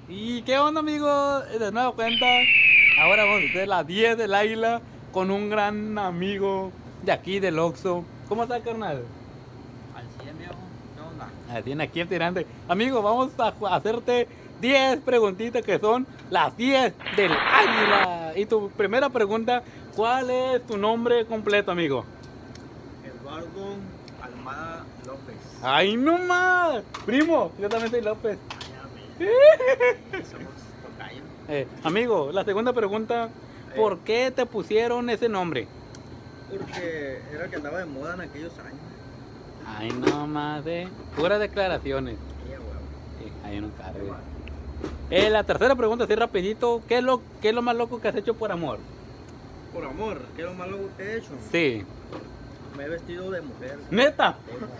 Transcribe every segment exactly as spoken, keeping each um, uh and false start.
¿Y qué onda, amigos? De nueva cuenta, ahora vamos a hacer las diez del águila con un gran amigo de aquí del Oxxo. ¿Cómo está, carnal? Al cien, viejo. ¿Qué onda? Ah, tiene aquí el tirante. Amigo, vamos a ju- hacerte diez preguntitas que son las diez del águila. Y tu primera pregunta, ¿cuál es tu nombre completo, amigo? Eduardo Almada López. ¡Ay, no más! Primo, yo también soy López. Ay, somos tocayos. Eh, amigo, la segunda pregunta, ¿por qué te pusieron ese nombre? Porque era el que andaba de moda en aquellos años. Ay, no más, eh. Puras declaraciones. Sí, huevo. Sí, ahí no cargue. Eh, la tercera pregunta, así rapidito. ¿Qué es, lo, ¿Qué es lo más loco que has hecho por amor? Por amor, ¿qué es lo malo que he hecho? Sí. Me he vestido de mujer. ¿Neta?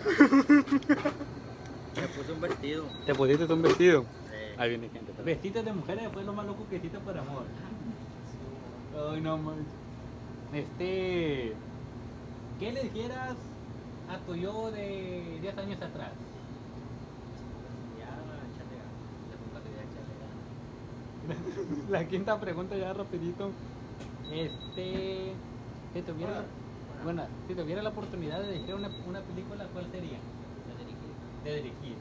Me puse un vestido. ¿Te pusiste un vestido? Eh, Ahí viene gente. Vestidos de mujeres fue lo más loco que hiciste por amor. Ay, no más. Este... ¿Qué le dijeras a tu yo de diez años atrás? ya, échale ganas. Le pongo que ya échale ganas. La quinta pregunta ya rapidito. Este... Si tuviera, bueno, si tuviera la oportunidad de dirigir una, una película, ¿cuál sería? De dirigir.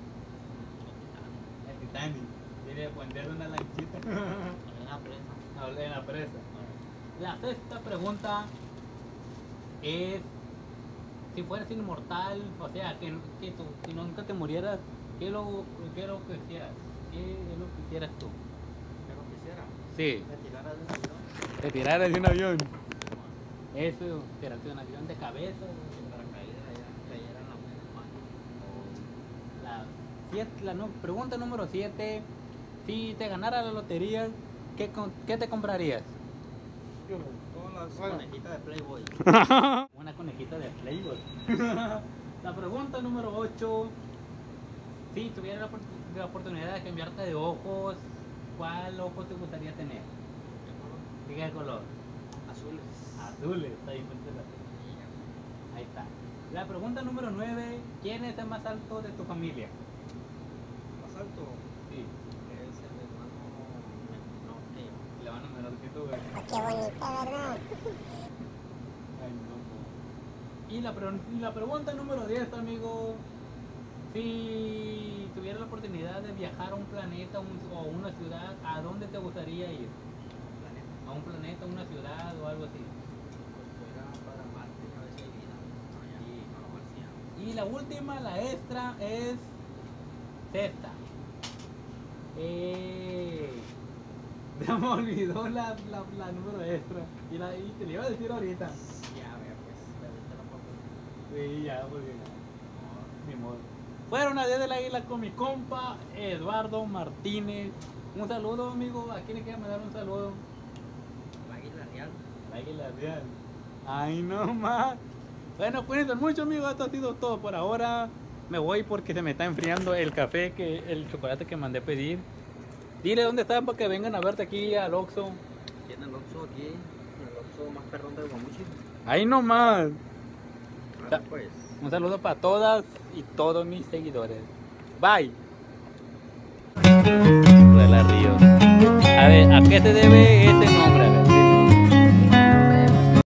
El Titanic. Tiene que poner una lanchita. En la presa. En la presa. La sexta pregunta es: si fueras inmortal, o sea, que, que, tú, que nunca te murieras, ¿qué es lo, qué es lo que quisieras? ¿Qué es lo que quisieras tú? ¿Qué lo quisiera? Sí, Me tirara de un avión. te tiraras de un avión. Eso, tirarte de un avión de cabeza. Sin paracaídas, ya cayera en la mano. La, siete, la no, pregunta número siete: si te ganara la lotería, ¿qué, con- qué te comprarías? Con las conejitas de Playboy. Una conejita de Playboy. La pregunta número ocho: si tuvieras la, opor- la oportunidad de cambiarte de ojos, ¿cuál ojo te gustaría tener? ¿De qué color? Azules. Azules. Ahí, ahí está. La pregunta número nueve: ¿quién es el más alto de tu familia? Más alto Sí, es el hermano menor que yo. le van a menor que tú, güey. Qué bonita, ¿verdad? Ay, no, no. Y la, pre- y la pregunta número diez, amigo: si tuvieras la oportunidad de viajar a un planeta un- o una ciudad, ¿a dónde te gustaría ir? Planeta. ¿A un planeta, una ciudad o algo así? Pues fuera para Marte, a ver si hay vida. Allá, para marciano. Y la última, la extra, es sexta. Eh, se me olvidó la, la, la número extra. Y, la, y te la iba a decir ahorita. Ya, vea, pues, le vete la oportunidad. Sí, ya, porque ya. Ni modo. Fueron a diez del águila con mi compa Eduardo Martínez. Un saludo, amigo. ¿A quién le quiere mandar un saludo? El águila real. El águila real. Ay, no más. Bueno, cuídense mucho, amigos. Esto ha sido todo por ahora. Me voy porque se me está enfriando el café, que el chocolate que mandé pedir. Dile dónde están para que vengan a verte aquí al Oxxo. Tiene el Oxxo aquí, el Oxxo más perrón de Guamuchi. Ahí nomás. Claro, pues. Un saludo para todas y todos mis seguidores. Bye. Ruela Ríos. A ver, ¿a qué se debe ese nombre?